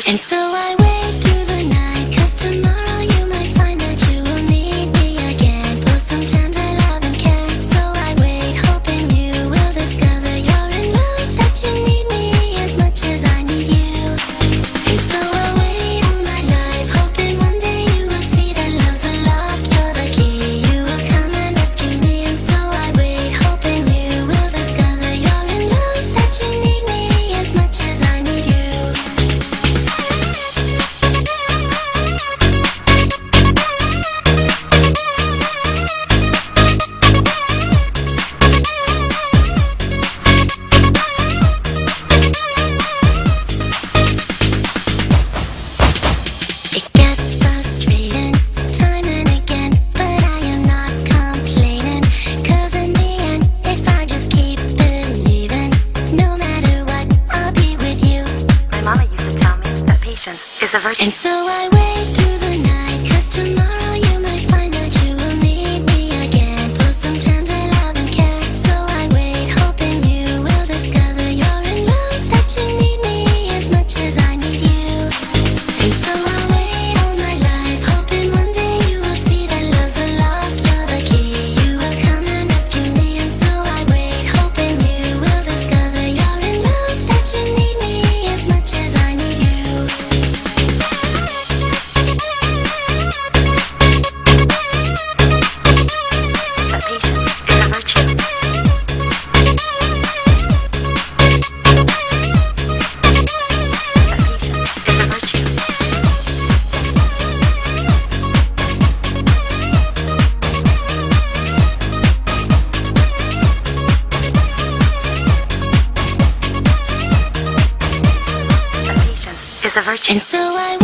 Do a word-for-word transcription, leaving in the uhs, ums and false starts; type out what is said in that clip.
virtue. And so I wait through the night, 'cause tomorrow you might find that you will need me again for some tender love and care. So I wait, hoping you will discover you're in love, that you need me as much as I need you. And so I wait all my life, hoping one day you will see that love's a lock, you're the key, you will come and rescue me. And so I wait, hoping you will discover you're in love, that you need me as much as I need you. It gets frustrating time and again, but I am not complaining, 'cause in the end, if I just keep believing, no matter what, I'll be with you. My mama used to tell me that patience is a virtue. And so I wait through the night, 'cause tomorrow you might find that you will need me again for some tender love and care. So I wait, hoping you will discover you're in love, that you need me as much as I need you. And so I wait all my life, hoping one day you will see that love's a lock, you're the key, you will come and rescue me. And so I wait, hoping you will discover you're in love, that you need me as much as I need you. That patience is a virtue. That patience is a virtue. That patience is a virtue. And so I